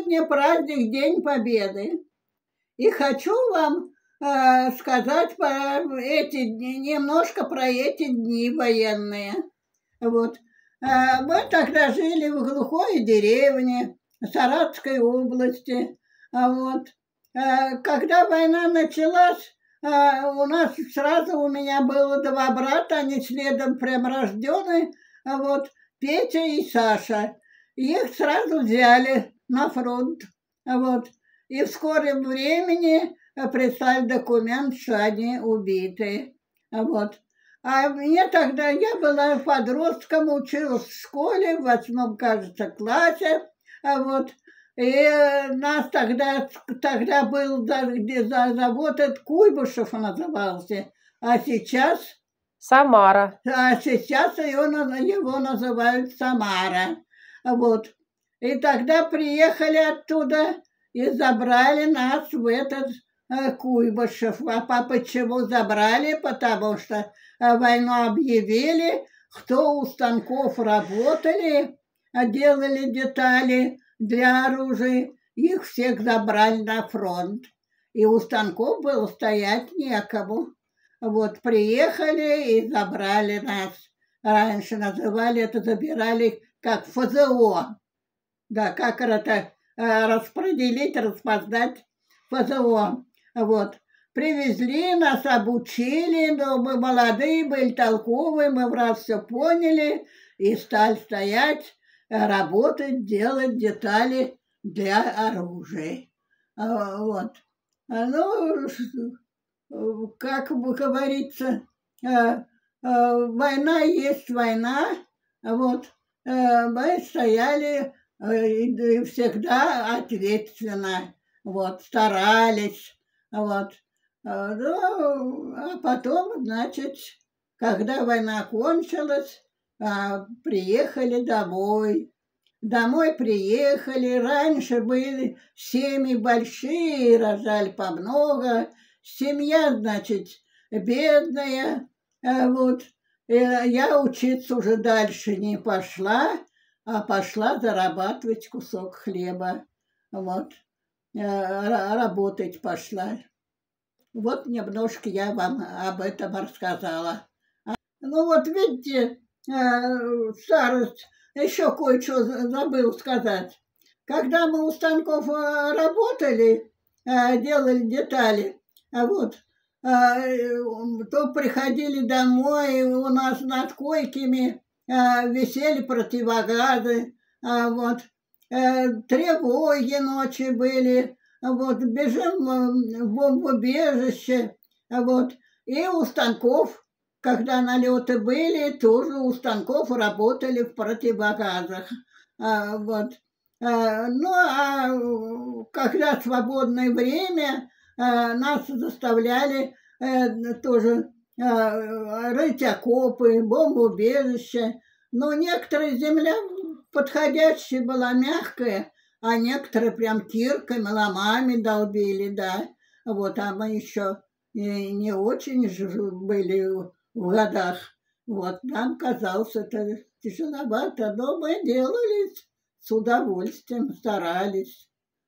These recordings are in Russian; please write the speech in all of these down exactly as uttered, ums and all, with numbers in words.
Сегодня праздник День Победы. И хочу вам э, сказать про эти дни, немножко про эти дни военные. Вот. Э, мы тогда жили в глухой деревне Саратовской области. А вот. Э, когда война началась, э, у нас сразу у меня было два брата, они следом прям рожденные. А вот Петя и Саша. Их сразу взяли на фронт. Вот. И в скором времени прислали документ, что они убиты. Вот. А мне тогда, я была подростком, училась в школе, в восьмом, кажется, классе. Вот. И нас тогда, тогда был где завод, это Куйбышев назывался. А сейчас... Самара. А сейчас его, его называют Самара. Вот. И тогда приехали оттуда и забрали нас в этот э, Куйбышев. А почему забрали? Потому что э, войну объявили, кто у станков работали, делали детали для оружия, их всех забрали на фронт. И у станков было стоять некому. Вот приехали и забрали нас. Раньше называли это, забирали как ФЗО. Да, как это распределить, распознать ФЗО. Вот. Привезли, нас обучили, но мы молодые были, толковые, мы в раз все поняли и стали стоять, работать, делать детали для оружия. Вот. Ну, как говорится, война есть война. Вот. Мы стояли всегда ответственно, вот, старались. Вот. Ну, а потом, значит, когда война кончилась, приехали домой. Домой приехали. Раньше были семьи большие, рожали по много. Семья, значит, бедная. Вот. И я учиться уже дальше не пошла, а пошла зарабатывать кусок хлеба. Вот. Работать пошла. Вот немножко я вам об этом рассказала. Ну вот видите, старость, еще кое-что забыл сказать. Когда мы у станков работали, делали детали, вот, то приходили домой, и у нас над койками висели противогазы, вот, тревоги ночи были, вот, бежим в бомбоубежище, вот, и у станков, когда налеты были, тоже у станков работали в противогазах, вот. Ну, а когда свободное время, нас заставляли тоже рыть окопы, бомбоубежища. Но некоторая земля подходящая была мягкая, а некоторые прям кирками, ломами долбили, да. Вот, а мы еще не, не очень были в годах. Вот, нам казалось это тяжеловато, но мы делали с удовольствием, старались.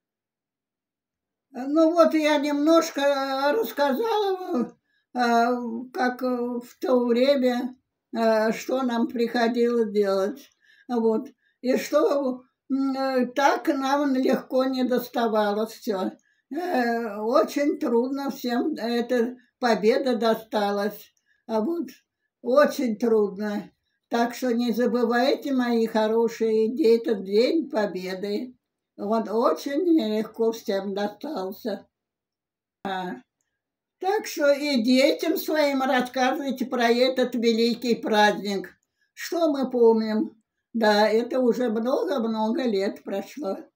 Ну вот я немножко рассказала, как в то время, что нам приходилось делать. Вот. И что так нам легко не доставалось все. Очень трудно всем эта победа досталась. А вот очень трудно. Так что не забывайте, мои хорошие, этот День Победы. Вот очень нелегко всем достался. А, так что и детям своим рассказывайте про этот великий праздник. Что мы помним? Да, это уже много-много лет прошло.